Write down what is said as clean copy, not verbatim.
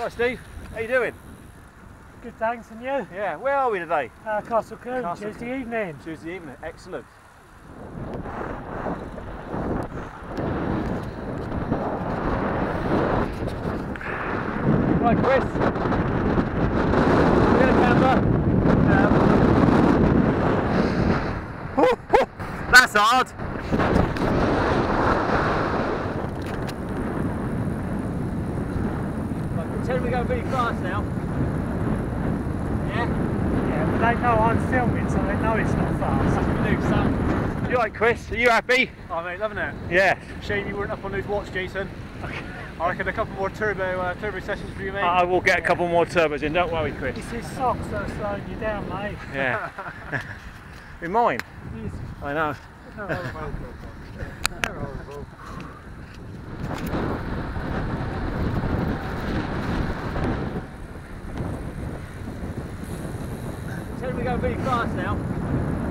Right, Steve, how you doing? Good, thanks, and you? Yeah, where are we today? Castle Combe, Castle Tuesday Combe. evening. Tuesday evening, excellent. Right, Chris. We're going to camber. That's hard. Right, pretend we're going really fast now. Yeah? Yeah, but they know I'm filming, so they know it's not fast. You alright, Chris? Are you happy? Oh mate, loving it. Yeah. Shame you weren't up on those watch, Jason. I reckon a couple more turbo sessions for you, mate. I will get a couple more turbos in, don't worry, Chris. It's his socks that are slowing you down, mate. Yeah. In mine? Yes. I know. They're horrible. Pretend we're going really fast now.